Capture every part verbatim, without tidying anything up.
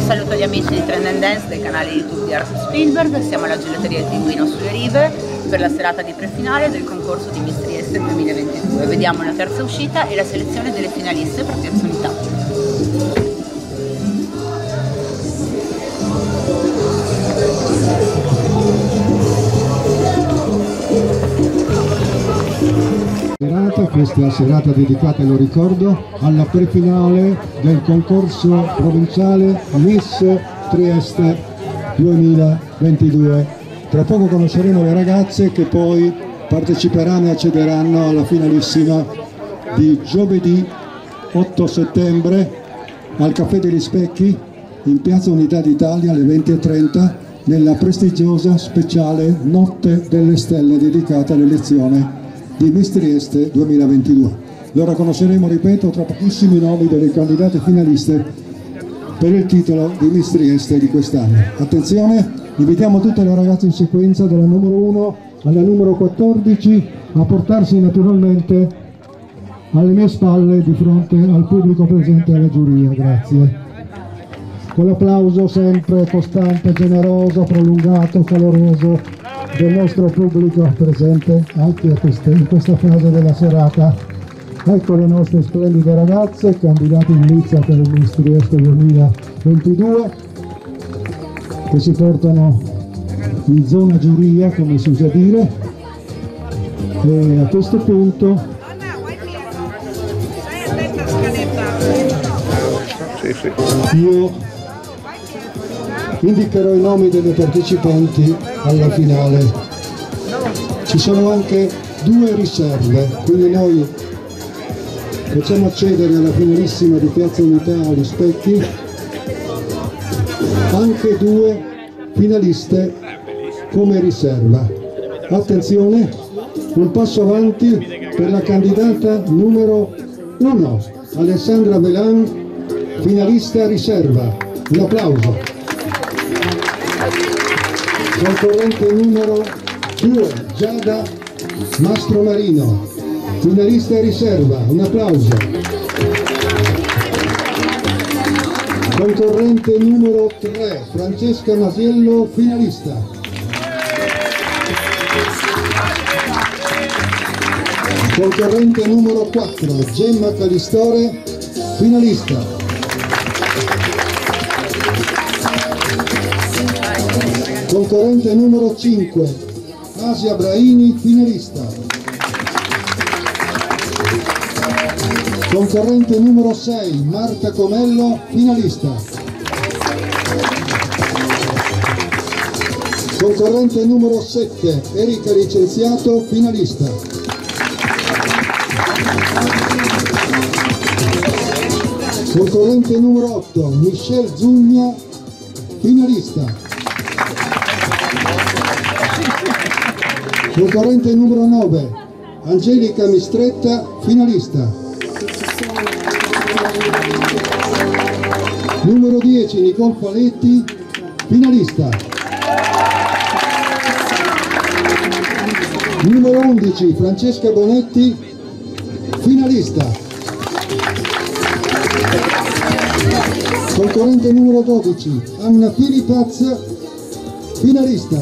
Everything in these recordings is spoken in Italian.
saluto agli amici di Trend and Dance dei canali YouTube di Ars Spielberg. Siamo alla gelateria Il Pinguino sulle Rive per la serata di prefinale del concorso di Miss Trieste duemilaventidue. Vediamo la terza uscita e la selezione delle finaliste per terza unità. Questa serata dedicata, lo ricordo, alla prefinale del concorso provinciale Miss Trieste duemilaventidue. Tra poco conosceremo le ragazze che poi parteciperanno e accederanno alla finalissima di giovedì otto settembre al Caffè degli Specchi in Piazza Unità d'Italia alle venti e trenta nella prestigiosa speciale Notte delle Stelle dedicata all'elezione di Miss Trieste duemilaventidue. Lo conosceremo, ripeto, tra pochissimi i nomi delle candidate finaliste per il titolo di Miss Trieste di quest'anno. Attenzione, invitiamo tutte le ragazze in sequenza dalla numero uno alla numero quattordici a portarsi naturalmente alle mie spalle di fronte al pubblico presente alla giuria. Grazie. Con l'applauso sempre costante, generoso, prolungato, caloroso del nostro pubblico presente anche in questa fase della serata. Ecco le nostre splendide ragazze candidate in lizza per il Miss Trieste duemilaventidue che si portano in zona giuria, come si usa dire, e a questo punto io indicherò i nomi delle partecipanti alla finale. Ci sono anche due riserve, quindi noi facciamo accedere alla finalissima di Piazza Unità agli Specchi anche due finaliste come riserva. Attenzione, un passo avanti per la candidata numero uno, Alessandra Velan, finalista riserva. Un applauso. Concorrente numero due, Giada Mastromarino, finalista riserva. Un applauso. Concorrente numero tre, Francesca Masiello, finalista. Concorrente numero quattro, Gemma Calistore, finalista. Concorrente numero cinque, Asia Braini, finalista. Concorrente numero sei, Marta Comello, finalista. Concorrente numero sette, Erika Licenziato, finalista. Concorrente numero otto, Michelle Zugna, finalista. Concorrente numero nove, Angelica Mistretta, finalista. Numero dieci, Nicole Paletti, finalista. Numero undici, Francesca Bonetti, finalista. Concorrente numero dodici, Anna Filipaz, finalista.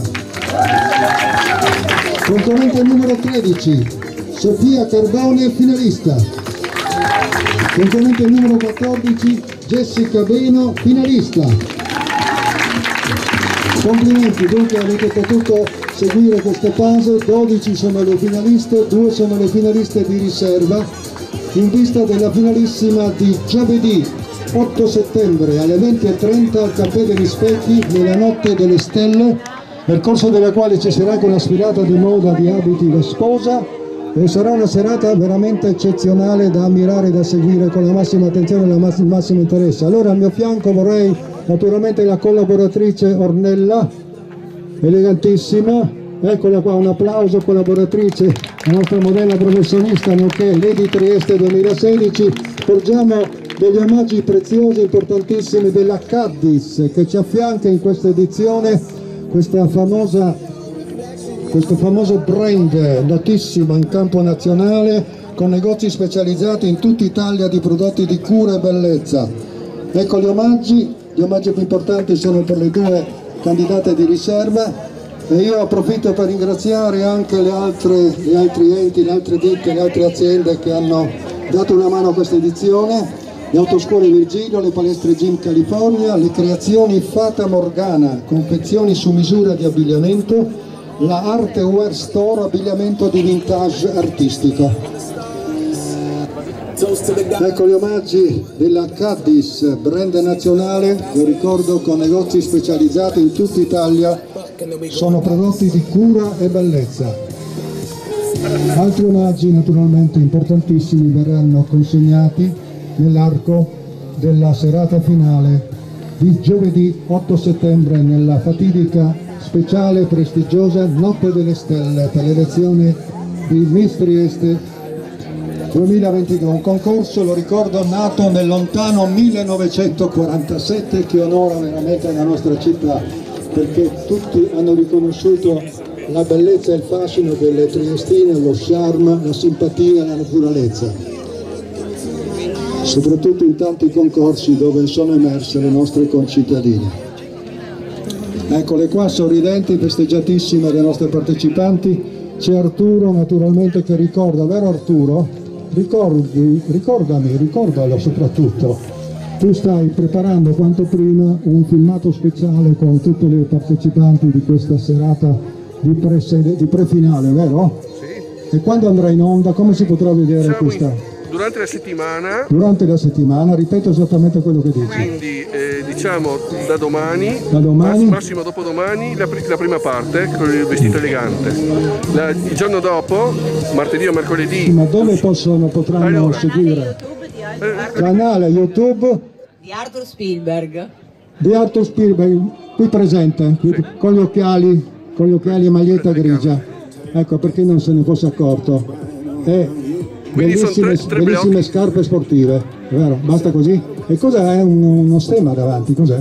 Concorrente numero tredici, Sofia Carbone, finalista. Concorrente numero quattordici, Jessica Beno, finalista. Complimenti, dunque avete potuto seguire questa fase. dodici sono le finaliste, due sono le finaliste di riserva, in vista della finalissima di giovedì otto settembre alle venti e trenta al Caffè degli Specchi nella Notte delle Stelle, nel corso della quale ci sarà anche una sfilata di moda di abiti da sposa e sarà una serata veramente eccezionale da ammirare e da seguire con la massima attenzione e il massimo interesse. Allora al mio fianco vorrei naturalmente la collaboratrice Ornella, elegantissima, eccola qua, un applauso, collaboratrice, la nostra modella professionista nonché Lady Trieste duemilasedici. Porgiamo degli omaggi preziosi e importantissimi della Caddis che ci affianca in questa edizione, questa famosa, questo famoso brand notissimo in campo nazionale con negozi specializzati in tutta Italia di prodotti di cura e bellezza. Ecco gli omaggi gli omaggi più importanti sono per le due candidate di riserva, e io approfitto per ringraziare anche le altre, gli altri enti, le altre ditte, le altre aziende che hanno dato una mano a questa edizione, le autoscuole Virgilio, le palestre Gym California, le creazioni Fata Morgana, confezioni su misura di abbigliamento, la Arte Wear Store, abbigliamento di vintage artistico. Ecco gli omaggi della Caddis, brand nazionale, lo ricordo, con negozi specializzati in tutta Italia, sono prodotti di cura e bellezza. Altri omaggi naturalmente importantissimi verranno consegnati nell'arco della serata finale di giovedì otto settembre nella fatidica, speciale e prestigiosa Notte delle Stelle per l'elezione di Miss Trieste duemilaventidue, un concorso, lo ricordo, nato nel lontano millenovecentoquarantasette, che onora veramente la nostra città, perché tutti hanno riconosciuto la bellezza e il fascino delle triestine, lo charme, la simpatia e la naturalezza, soprattutto in tanti concorsi dove sono emerse le nostre concittadine. Eccole qua, sorridenti, festeggiatissime le nostre partecipanti. C'è Arturo naturalmente che ricorda, vero Arturo? Ricordi, ricordami, ricordalo soprattutto, tu stai preparando quanto prima un filmato speciale con tutte le partecipanti di questa serata di, pre, di prefinale, vero? Sì. E quando andrà in onda, come si potrà vedere Siamo questa? In... Durante la settimana. Durante la settimana, ripeto esattamente quello che dici. Quindi eh, diciamo da domani, da domani, massimo dopodomani, la, pr la prima parte con il vestito elegante. La, il giorno dopo, martedì o mercoledì. Sì, ma dove possono, potranno allora. seguire? Eh, Canale YouTube di Arthur Spielberg. Di Arthur Spielberg, qui presente, qui, sì. con gli occhiali, con gli occhiali e maglietta grigia. Ecco, perché non se ne fosse accorto. E bellissime, tre, bellissime scarpe sportive, vero? Basta così? E cos'è? Un, uno stemma davanti, cos'è?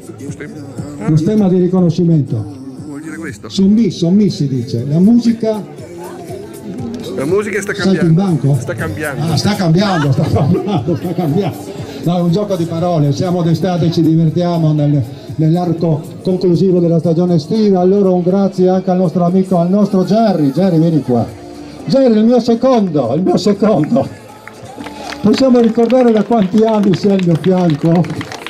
Uno stemma di riconoscimento. Vuol dire questo? Sommi, sommi si dice. La musica... La musica sta cambiando. In banco? Sta cambiando. Ah, sta cambiando, sta cambiando, sta cambiando. No, è un gioco di parole, siamo d'estate e ci divertiamo nel, nell'arco conclusivo della stagione estiva. Allora un grazie anche al nostro amico, al nostro Jerry. Jerry, vieni qua. Jerry, il mio secondo, il mio secondo. Possiamo ricordare da quanti anni sei al mio fianco?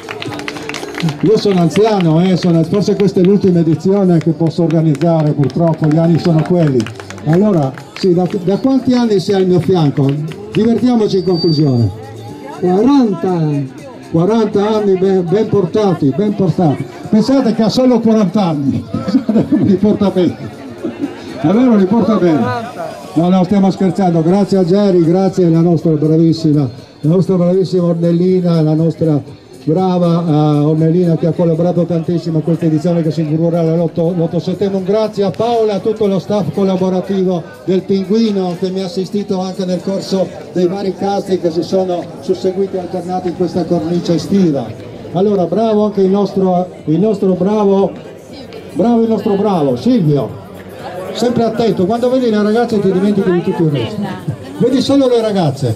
Io sono anziano, eh, sono, forse questa è l'ultima edizione che posso organizzare, purtroppo gli anni sono quelli. Allora, sì, da, da quanti anni sei al mio fianco? Divertiamoci in conclusione. quaranta. quaranta anni ben, ben portati, ben portati. Pensate che ha solo quaranta anni, li porta bene. Davvero li porta bene. No, no, stiamo scherzando. Grazie a Jerry, grazie alla nostra bravissima, la nostra bravissima Ornellina, la nostra brava uh, Ornellina che ha collaborato tantissimo a questa edizione che si inaugurerà l'otto settembre. Un grazie a Paola e a tutto lo staff collaborativo del Pinguino che mi ha assistito anche nel corso dei vari casting che si sono susseguiti e alternati in questa cornice estiva. Allora, bravo anche il nostro, il nostro bravo, bravo il nostro bravo Silvio. Sempre attento, quando vedi le ragazze ti dimentichi di tutto il resto. Vedi solo le ragazze.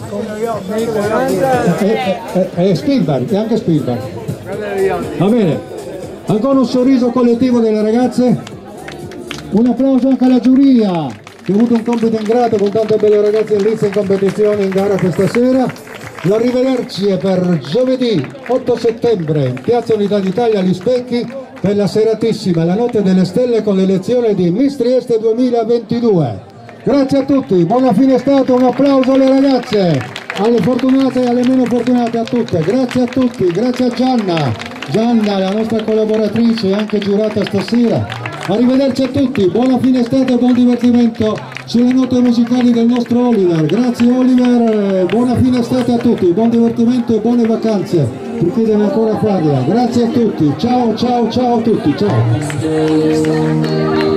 E, e, e Spielberg, e anche Spielberg. Va bene. Ancora un sorriso collettivo delle ragazze. Un applauso anche alla giuria, che ha avuto un compito ingrato con tante belle ragazze in lizza in competizione in gara questa sera. L'arrivederci è per giovedì otto settembre in Piazza Unità d'Italia agli Specchi per la seratissima, la Notte delle Stelle con l'elezione di Miss Trieste duemilaventidue. Grazie a tutti, buona fine estate, un applauso alle ragazze, alle fortunate e alle meno fortunate, a tutte. Grazie a tutti, grazie a Gianna, Gianna la nostra collaboratrice anche giurata stasera. Arrivederci a tutti, buona fine estate e buon divertimento sulle note musicali del nostro Oliver. Grazie Oliver, buona fine estate a tutti, buon divertimento e buone vacanze per chi deve ancora farla. Grazie a tutti, ciao ciao ciao a tutti, ciao.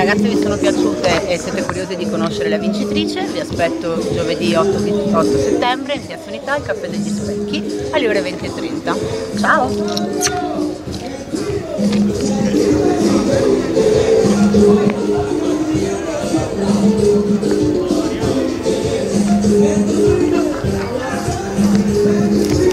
ragazze vi sono piaciute e siete curiosi di conoscere la vincitrice, vi aspetto giovedì otto settembre in Piazza Unità, al Caffè degli Specchi, alle ore venti e trenta. Ciao!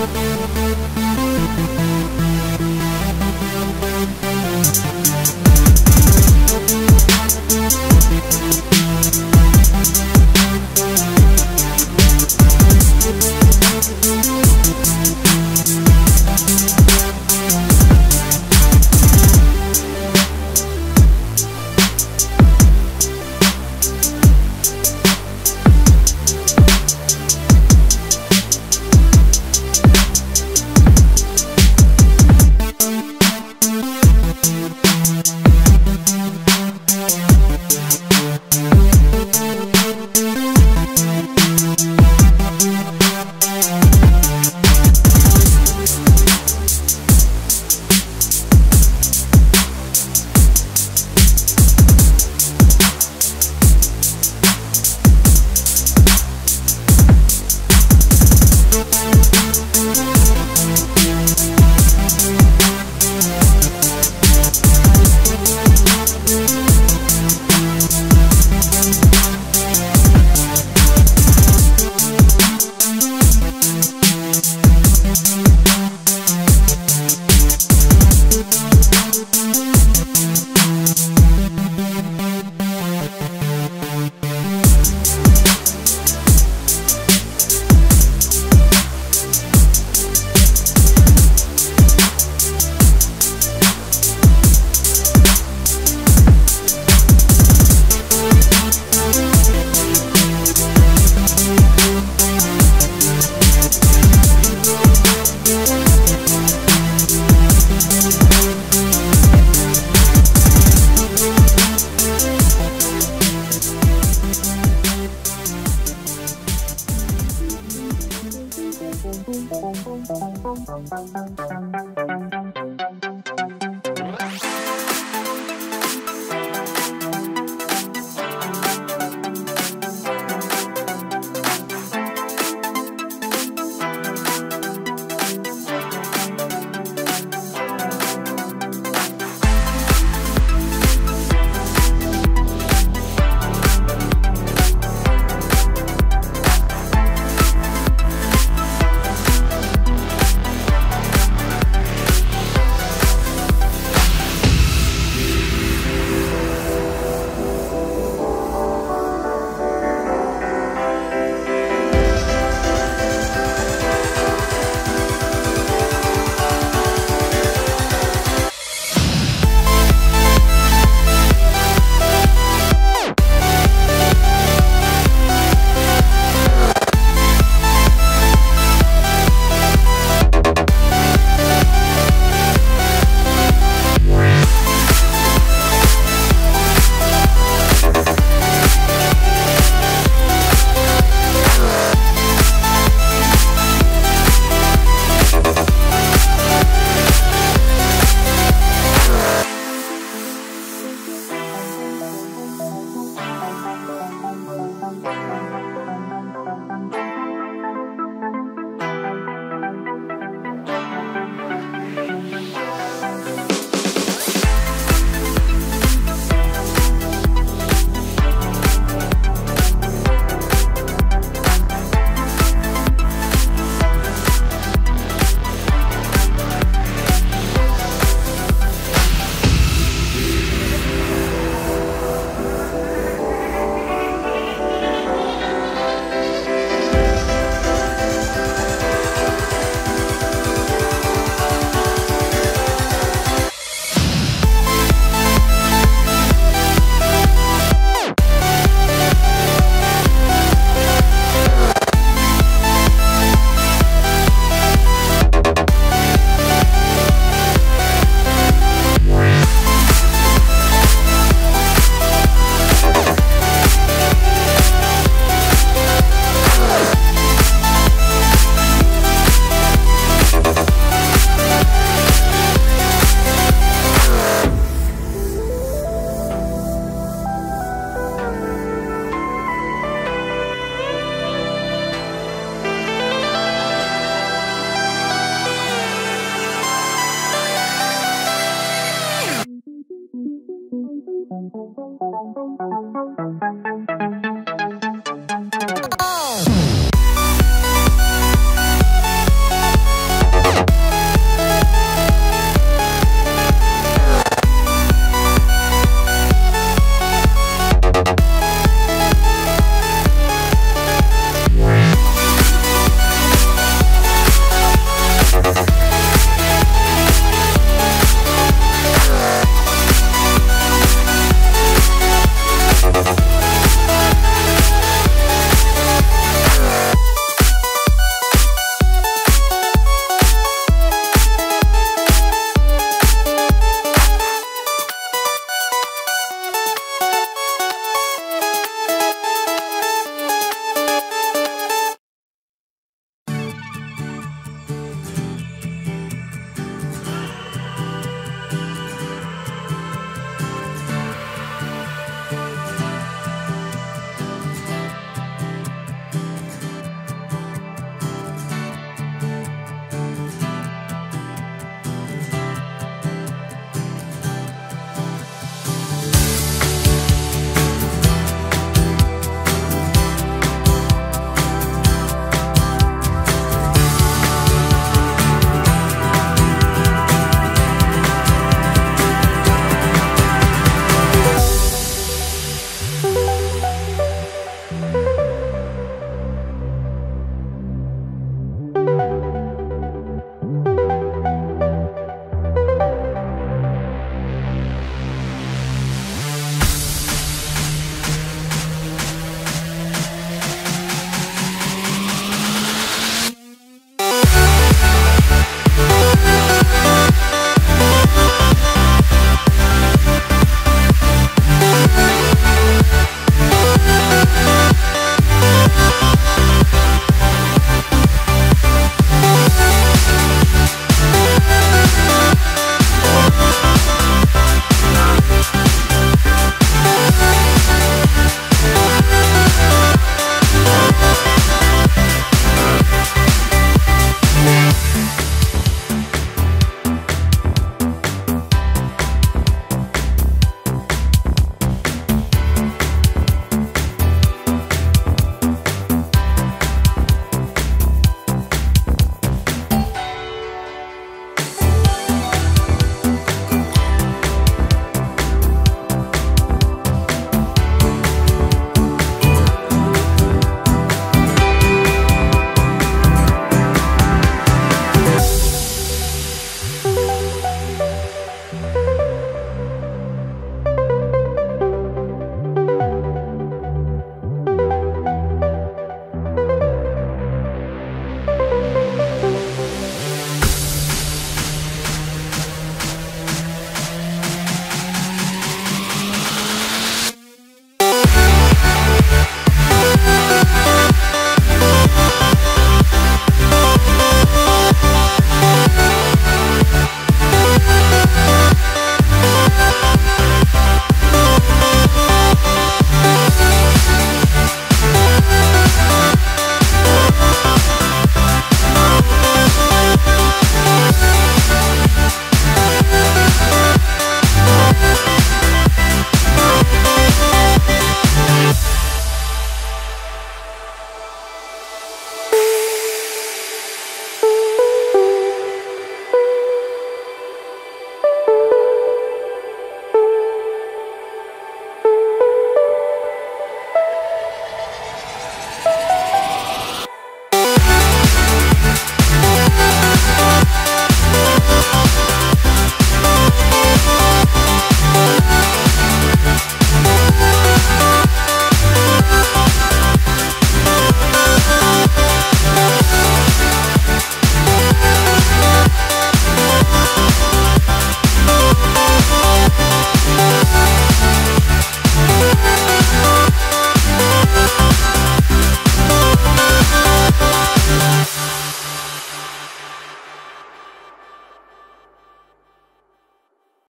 Thank you.